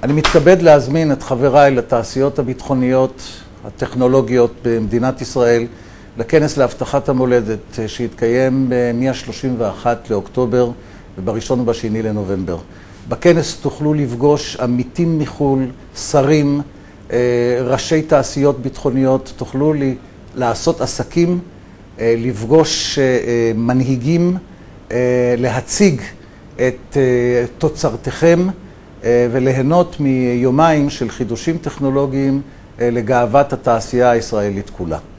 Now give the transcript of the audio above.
אני מתכבד להזמין את חבריי לתעשיות הביטחוניות, הטכנולוגיות במדינת ישראל, לכנס להבטחת המולדת שיתקיים מ-31 לאוקטובר וב-1 וב-2 לנובמבר. בכנס תוכלו לפגוש עמיתים מחול, שרים, ראשי תעשיות ביטחוניות, תוכלו לעשות עסקים, לפגוש מנהיגים, להציג את תוצרתכם וליהנות מיומיים של חידושים טכנולוגיים לגאוות התעשייה הישראלית כולה.